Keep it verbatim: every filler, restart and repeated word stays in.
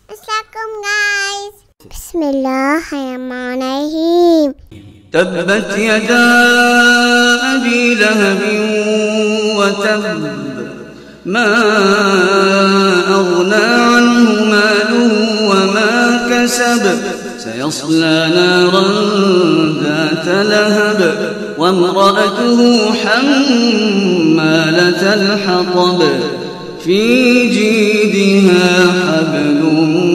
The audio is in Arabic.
Assalamualaikum guys. Bismillahirrahmanirrahim. تبت يدا أبي لهب وتب ما أغنى عنه ماله وما كسب سيصلى نارا ذات لهب وامرأته حمالة الحطب في جيدها حبل